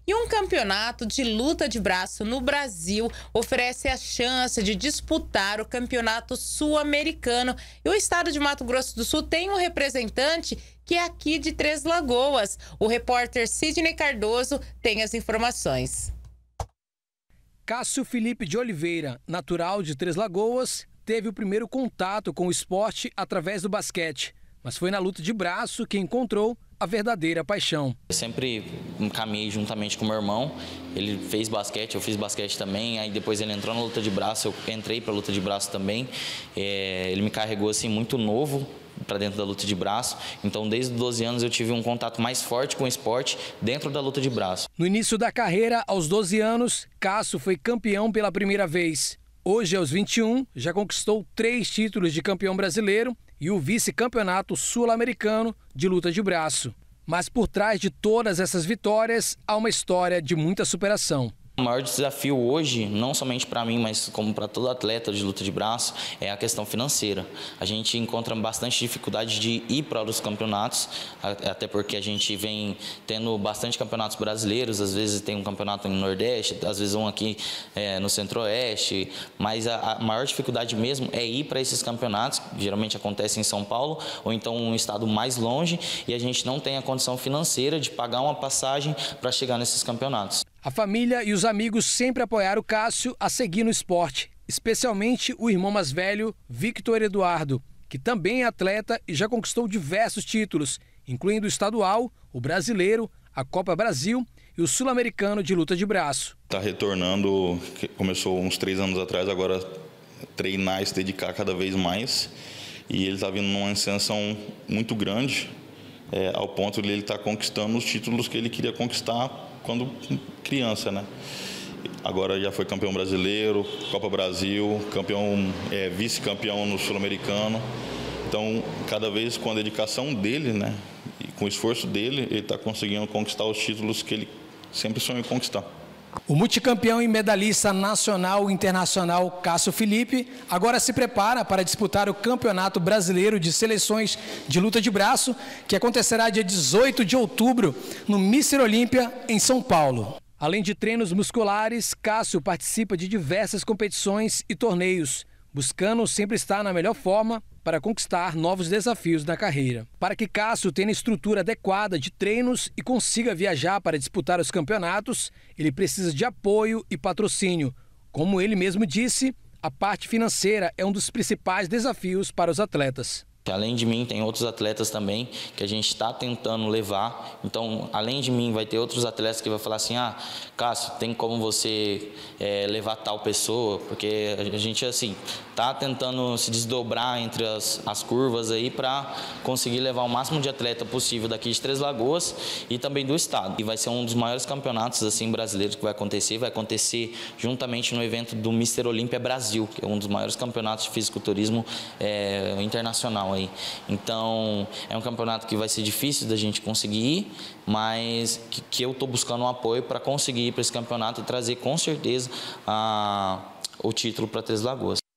E um campeonato de luta de braço no Brasil oferece a chance de disputar o Campeonato Sul-Americano. E o estado de Mato Grosso do Sul tem um representante que é aqui de Três Lagoas. O repórter Sidney Cardoso tem as informações. Cássio Felipe de Oliveira, natural de Três Lagoas, teve o primeiro contato com o esporte através do basquete, mas foi na luta de braço que encontrou a verdadeira paixão. Eu sempre caminhei juntamente com meu irmão, ele fez basquete, eu fiz basquete também, aí depois ele entrou na luta de braço, eu entrei para a luta de braço também, ele me carregou assim muito novo para dentro da luta de braço, então desde os 12 anos eu tive um contato mais forte com o esporte dentro da luta de braço. No início da carreira, aos 12 anos, Cássio foi campeão pela primeira vez. Hoje, aos 21, já conquistou 3 títulos de campeão brasileiro e o vice-campeonato sul-americano de luta de braço. Mas por trás de todas essas vitórias, há uma história de muita superação. O maior desafio hoje, não somente para mim, mas como para todo atleta de luta de braço, é a questão financeira. A gente encontra bastante dificuldade de ir para os campeonatos, até porque a gente vem tendo bastante campeonatos brasileiros, às vezes tem um campeonato no Nordeste, às vezes um aqui no Centro-Oeste, mas a maior dificuldade mesmo é ir para esses campeonatos, que geralmente acontece em São Paulo, ou então um estado mais longe, e a gente não tem a condição financeira de pagar uma passagem para chegar nesses campeonatos. A família e os amigos sempre apoiaram o Cássio a seguir no esporte, especialmente o irmão mais velho, Victor Eduardo, que também é atleta e já conquistou diversos títulos, incluindo o estadual, o brasileiro, a Copa Brasil e o sul-americano de luta de braço. Está retornando, começou uns 3 anos atrás, agora treinar e se dedicar cada vez mais. E ele está vindo numa ascensão muito grande, ao ponto de ele estar conquistando os títulos que ele queria conquistar quando criança, né? Agora já foi campeão brasileiro, Copa Brasil, vice-campeão no Sul-Americano. Então, cada vez com a dedicação dele, né, e com o esforço dele, ele está conseguindo conquistar os títulos que ele sempre sonhou em conquistar. O multicampeão e medalhista nacional e internacional Cássio Felipe agora se prepara para disputar o Campeonato Brasileiro de Seleções de Luta de Braço, que acontecerá dia 18 de outubro no Mister Olímpia, em São Paulo. Além de treinos musculares, Cássio participa de diversas competições e torneios, buscando sempre estar na melhor forma para conquistar novos desafios na carreira. Para que Cássio tenha estrutura adequada de treinos e consiga viajar para disputar os campeonatos, ele precisa de apoio e patrocínio. Como ele mesmo disse, a parte financeira é um dos principais desafios para os atletas. Além de mim, tem outros atletas também que a gente está tentando levar. Então, além de mim, vai ter outros atletas que vão falar assim: Cássio, tem como você levar tal pessoa? Porque a gente, assim, está tentando se desdobrar entre as curvas aí para conseguir levar o máximo de atleta possível daqui de Três Lagoas e também do estado. E vai ser um dos maiores campeonatos assim brasileiros que vai acontecer juntamente no evento do Mister Olímpia Brasil, que é um dos maiores campeonatos de fisiculturismo internacional aí. Então, é um campeonato que vai ser difícil da gente conseguir ir, mas que eu estou buscando um apoio para conseguir ir para esse campeonato e trazer com certeza o título para Três Lagoas.